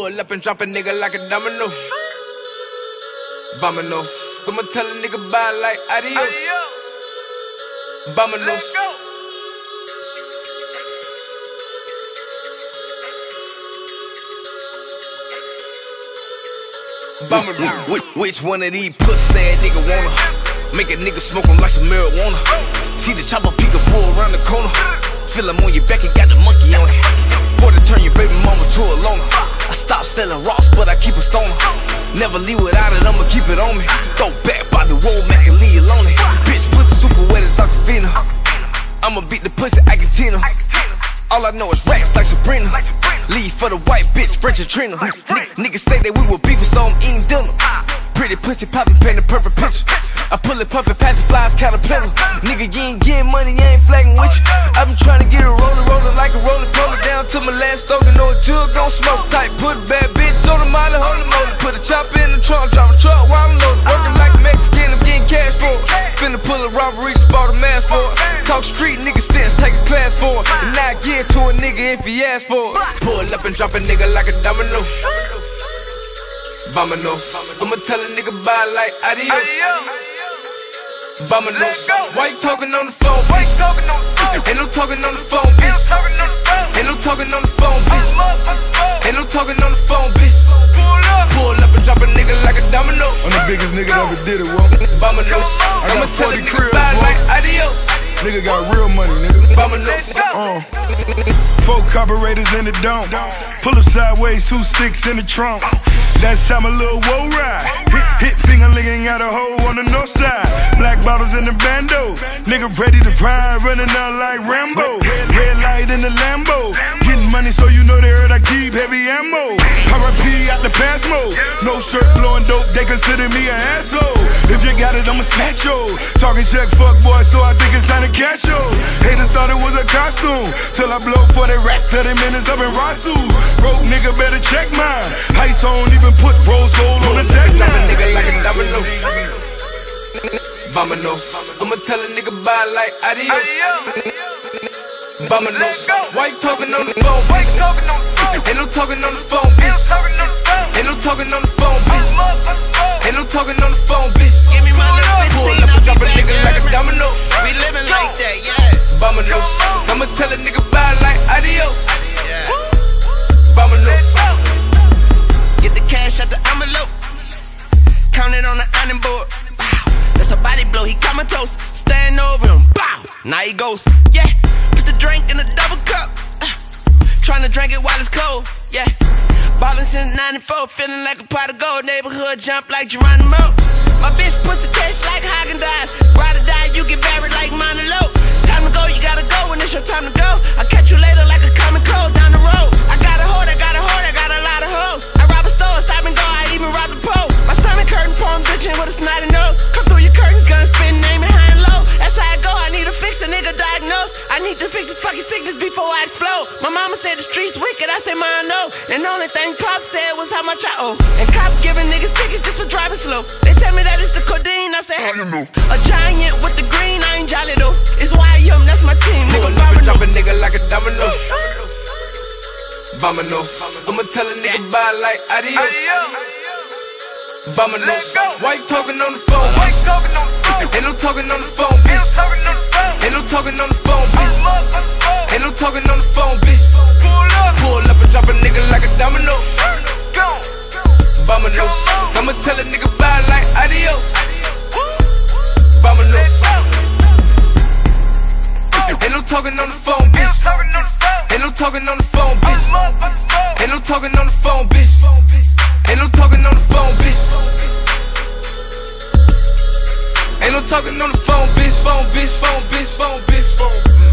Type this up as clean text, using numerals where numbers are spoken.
Pull up and drop a nigga like a domino. Vamonos. I'ma tell a nigga bye like adios. Vamonos. Which one of these pussy ass nigga wanna make a nigga smoke him like some marijuana? See the chopper peek a bull around the corner. Feel him on your back and got the monkey on it. For to turn your baby mama to a loner. I stopped selling rocks, but I keep a stoner. Never leave without it, I'ma keep it on me. Throw back by the wall, Mac and leave alone it. Bitch pussy super wet as Aquafina. I'ma beat the pussy Argentina. All I know is racks like Sabrina. Leave for the white bitch, French and Trina. Niggas say that we were beefing, so I'm eating dinner. Pretty pussy poppin', paint a perfect picture. I pull it puffin', pass it, flies, caterpillar. Nigga, you ain't getting money, you ain't flagging with you. I been tryna get a roller like a roller, pull it down to my last stroke. Know a jug gon' smoke tight. Put a bad bitch on the molly, holy moly. Put a chopper in the trunk, drive a truck while I'm loaded. Working like a Mexican, I'm getting cash for it. Finna pull a robbery, just bought a mask for it. Talk street nigga sense, take a class for it. And I give to a nigga if he asks for it. Pull up and drop a nigga like a domino. Vamonos. I'ma tell a nigga bye like adios. Vamonos. Why you talking on the phone, bitch? Ain't no talking on the phone, bitch. Ain't no talking on the phone, bitch. Ain't no talking on the phone, bitch. Pull up and drop a nigga like a domino. I'm the biggest nigga that ever did it, whoa. Vamonos. I'ma tell a nigga bye like adios. Nigga got real money, nigga. Vamonos. 4 carburetors in the dome. Pull up sideways, 2 sticks in the trunk. That's how my little woe ride. Hit finger licking out a hole on the north side. Black bottles in the bando. Nigga ready to ride, running out like Rambo. Red light in the Lambo. Getting money so you know they heard I keep heavy ammo. RIP out the pass mode. No shirt blowing dope, they consider me an asshole. If you got it, I'ma snatch yo. Talking check, fuck boy, so I think it's time to cash yo. Haters thought it was a costume, till I blow for the rack, 30 minutes up in Rasu. Broke nigga better check mine. Ice on, even put rose gold on the tech Drop a line. nigga like a domino. Vamonos. I'ma tell a nigga bye like adios. Vamonos. Why you talking on the phone, bitch? Ain't no talking on the phone, bitch. Ain't no talking on the phone, bitch. Ain't no talking on the phone, bitch. Give me my little 15, Pull up and drop a nigga like a back, domino. we living like that, yeah. Vamonos. I'ma tell a nigga bye like adios. Yeah. Vamonos. Get the cash out the envelope. Count it on the ironing board. Bow. That's a body blow, he comatose. Stand over him, bow. Now he goes, yeah. Put the drink in a double cup. Tryna drink it while it's cold, yeah. Ballin' since 94, feeling like a pot of gold. Neighborhood jump like Geronimo. My bitch pussy tastes like Haagen-Dazs. Ride or die, you get buried like Monologue. Time to go, you gotta go when it's your time to go. I'll catch you later like a common cold down the road. I got a hoard, I got a lot of hoes. I rob a store, stop and go, I even rob the pole. My stomach hurting, palms itching with a snotty nose. Come through your curtains, gun spin, name it high and low. That's how I go, I need to fix a nigga diagnosed. I need to fix this fucking sickness before I explode. My mama said the streets wicked, I said mine no. And the only thing Pops said was how much I owe. And cops giving niggas tickets just for driving slow. They tell me that it's the codeine, I say how you know? A giant with the green, I ain't jolly though. It's YM, that's my team, nigga. Pull up and drop a nigga like a domino. Vamonos. I'ma tell a nigga bye like adios. Vamonos. Why you talking on the phone, bitch? Ain't no talking on the phone, bitch. Ain't no talking on the phone, bitch. Ain't no talking on the phone, bitch. Pull up and drop a nigga like a domino. Vamonos. I'ma tell a nigga bye like adios. Vamonos. Ain't no talking on the phone, bitch. Ain't no talking on the phone, bitch. Ain't no talking on the phone, bitch. Ain't no talking on the phone, bitch. Ain't no talking on the phone, bitch. Phone, bitch, phone, bitch, phone, bitch, phone.